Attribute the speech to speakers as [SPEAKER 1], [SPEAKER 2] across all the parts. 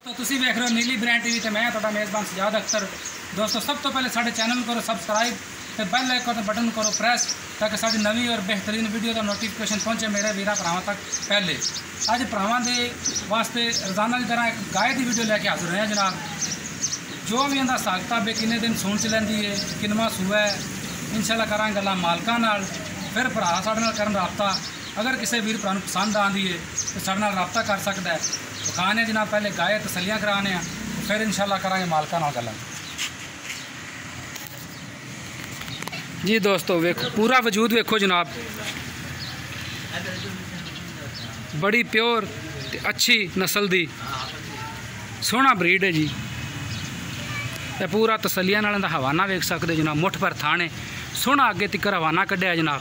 [SPEAKER 1] तो तुसी देख रहे हो नीली ब्रांड टीवी ते मैं तुहाडा मेज़बान सजाद अख्तर। दोस्तों सब तो पहले साडे चैनल करो सबसक्राइब ते बेल आइकन बटन करो प्रेस ताकि साडी नवी और बेहतरीन वीडियो का नोटिफिकेशन पहुंचे मेरे वीरा भरावां तक पहले। अज भरावां दे वास्ते रोजाना की तरह एक गाय की वीडियो लैके हाजिर होए जनाब। जो भी इहदा हिसाब किताब है किन्ने दिन सून च लैंदी है किनवा सूआ है इंशाल्लाह करांगे गल्लां मालकां नाल। फिर भरा साडे नाल करन राबता। अगर किसी वीर भरा नूं पसंद आंदी है तो साडे नाल राबता कर सकदा है। खाने जनाब पहले गाय तसलियां कराने फिर इंशाल्लाह करांगे मालकां नाल गल्लां। जी दोस्तों वेखो पूरा वजूद वेखो जनाब, बड़ी प्योर ते अच्छी नस्ल दी सोहना ब्रीड है जी। ये पूरा तसलियां नाल दा हवाना वेख सकते जनाब। मुठ पर थाने सोहना अगे तिकर हवाना कढ़िया जनाब।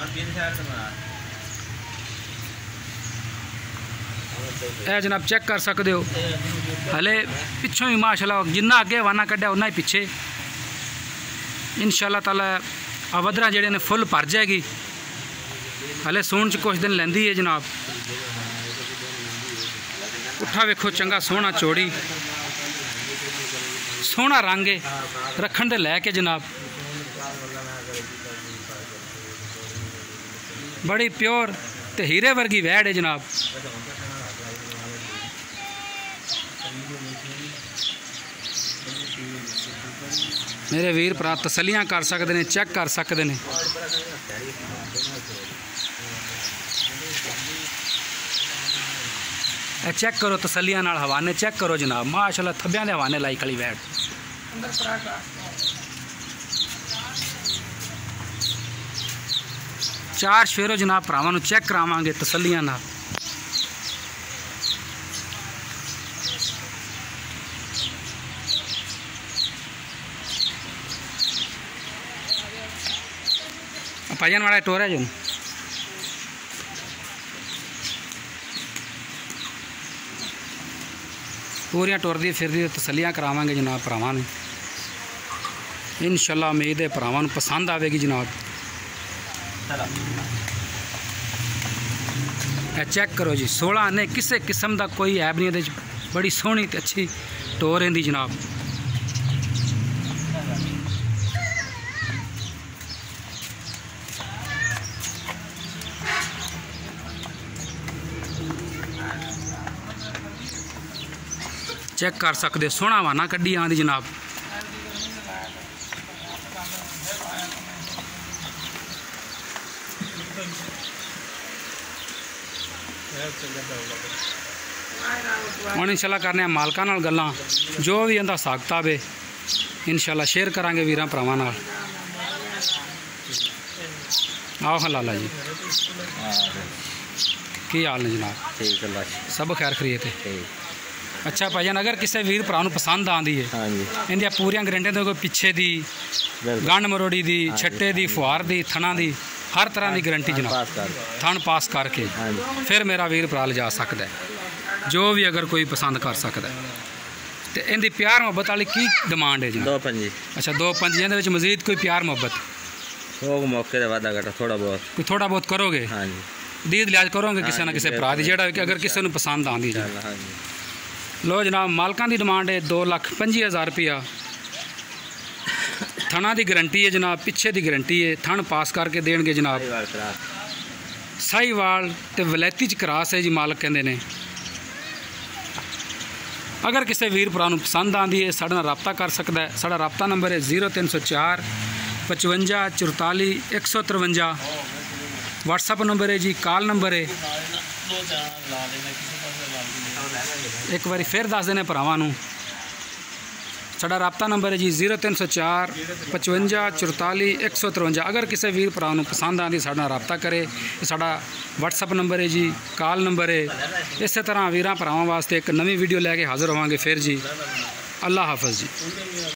[SPEAKER 1] ए जनाब चेक कर सकते हो हले पिछों ही माशाल्लाह जिन्ना अगे हवाना कढ़िया उन्ना ही पिछे इंशाल्लाह ताला अवधरा जेड़े ने फुल भर जाएगी। हले सून च कुछ दिन लैंदी है जनाब। उठा वेखो चंगा सोहना चौड़ी सोहना रंग है रखन दे लैके जनाब। बड़ी प्योर ते हीरे वर्गी वैड़ है जनाब। मेरे वीर भरा तसलियां कर सकते हैं चेक कर सकते हैं। चेक करो तसलियां नाल हवाने चेक करो जनाब। माशाल्लाह थब्बियां दे हवाने लाई खड़ी वैड़। चार शेरों जनाब भरावां नूं चेक करावांगे तसलियां नाल। भाईजान वाला टोर है जो पूरियां टुरदी फिरदी तसलियां करावांगे जनाब भरावां ने। इंशाल्लाह उम्मीद है भरावां नूं पसंद आवेगी जनाब। चेक करो जी 16 आने किसी किस्म का कोई ऐब नहीं। ये बड़ी सोहनी ते अच्छी टोर इहदी जनाब। चेक कर सकते सोहना हवाना कड्डी आंदी जनाब। हुण इंशाल्लाह करने मालकां नाल गल्लां। जो भी इहदा हिसाब किताब है इंशाल्लाह शेयर करांगे वीरां भरावां नाल। आओ हलाला जी की हाल ने जनाब?
[SPEAKER 2] ठीक है
[SPEAKER 1] सब खैर खरीत है। अच्छा भाईजान अगर किसी वीर भरा नूं पसंद आंदी है इहदियां पूरियां गारंटियां दे कोई पिछे दी गंढ मरोड़ी दी छट्टे दी फुहार दी थना दी हर तरह की गारंटी जनाब। थन पास करके फिर मेरा वीर भरा ले जा सकता है जो भी अगर कोई पसंद कर सकता है। तो इहदी प्यार मुहब्बत वाली की डिमांड है जनाब? 2-5। अच्छा 2-5 इहदे विच मजीद कोई प्यार मुहब्बत
[SPEAKER 2] मौके दे वादा घटा थोड़ा बहुत
[SPEAKER 1] करोगे? हाँ जी दीद लिहाज करोगे किसी ना किसी भरा दी जेड़ा अगर किसी नूं पसंद आंदी है। लो जनाब मालकां दी डिमांड है 2,25,000 रुपया। थना की गारंटी है जनाब पिछे की गारंटी है। थन पास करके देंगे जनाब। साहीवाल ते वलैती च क्रॉस है जी मालक कहते हैं। अगर किसी वीर भरा नूं पसंद आंदी है साडे नाल राबता कर सकता है। साडा राबता नंबर है 0304 55 44 153। व्हाट्सअप नंबर है जी कॉल नंबर है। एक बार फिर दस देने भरावां नूं साडा राबता नंबर है जी 0304 55 44 153। अगर किसी वीर भरा नूं पसंद आंदी साडे नाल राबता करे। साडा व्हाट्सअप नंबर है जी कॉल नंबर है। इस तरह वीरां भरावां वास्ते एक नवी वीडियो लैके हाज़र होवांगे फिर जी। अल्लाह हाफिज़ जी।